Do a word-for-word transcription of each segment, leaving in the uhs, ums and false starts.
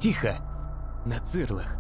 Тихо! На цирлах.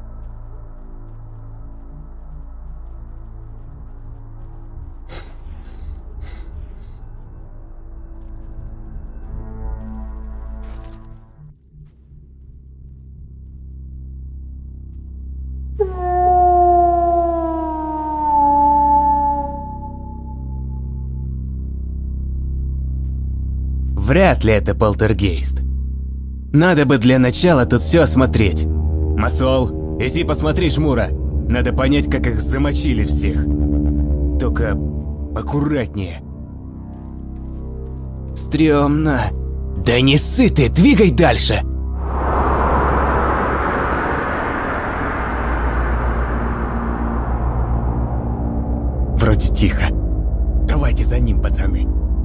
Вряд ли это полтергейст. Надо бы для начала тут все осмотреть. Масол, иди посмотри жмура. Надо понять, как их замочили всех. Только аккуратнее. Стрёмно. Да не ссы ты, двигай дальше. Вроде тихо. Давайте за ним, пацаны.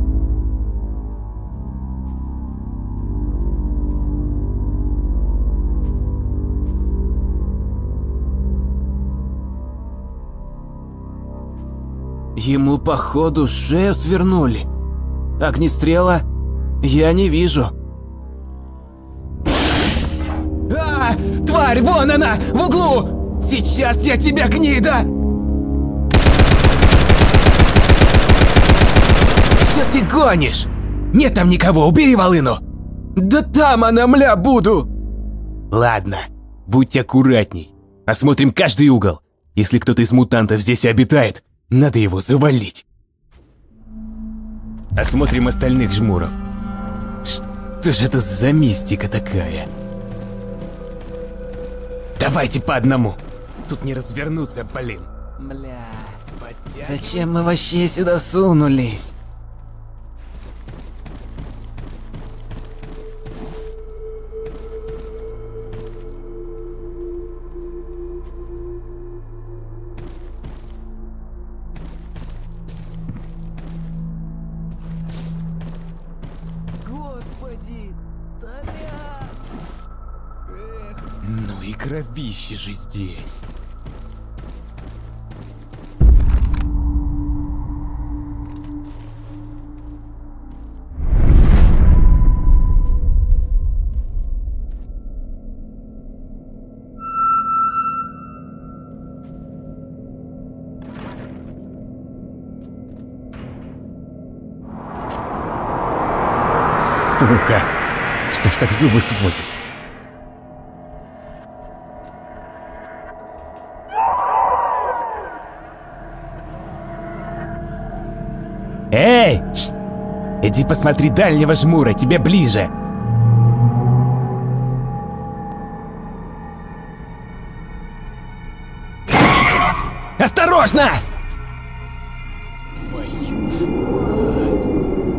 Ему, походу, шею свернули. Огнестрела я не вижу. А, тварь, вон она, в углу! Сейчас я тебя, гнида! Что ты гонишь? Нет там никого, убери волыну! Да там она, мля, буду! Ладно, будьте аккуратней. Осмотрим каждый угол. Если кто-то из мутантов здесь обитает, надо его завалить. Осмотрим остальных жмуров. Что же это за мистика такая? Давайте по одному. Тут не развернуться, блин. Бля, зачем мы вообще сюда сунулись? Ну и кровище же здесь. Сука! Что ж так зубы сводит? Эй! Шт! Иди посмотри дальнего жмура, тебе ближе. Осторожно! Твою ж мать!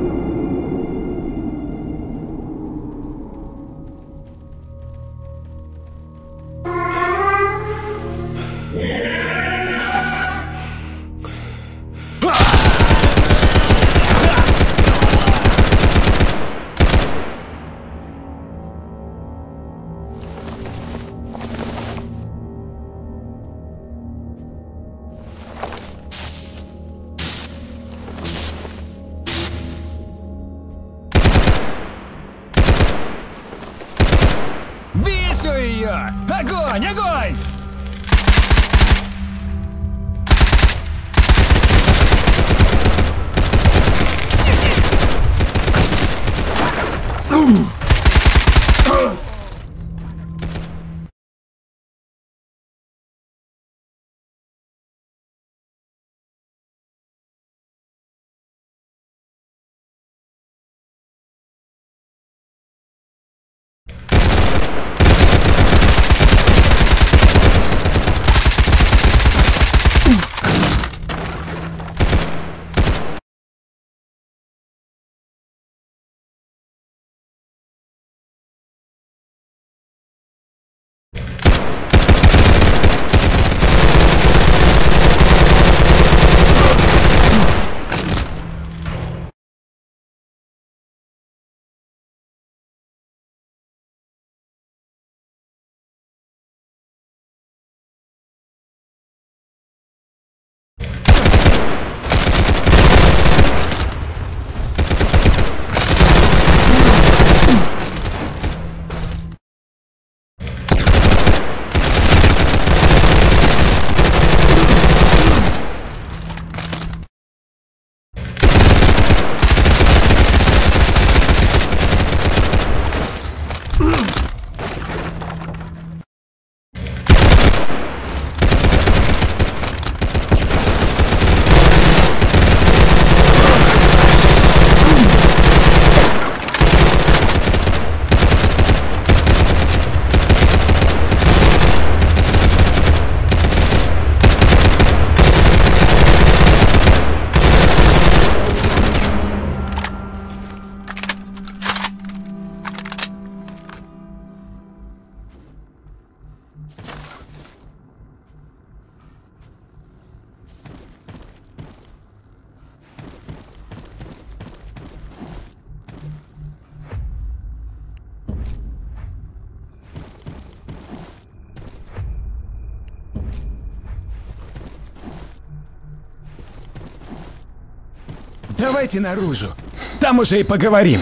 Вижу ее! Огонь, огонь! Давайте наружу. Там уже и поговорим.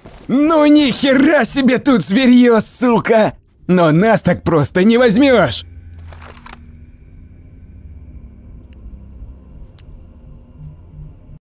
Ну ни хера себе тут зверье, сука! Но нас так просто не возьмешь!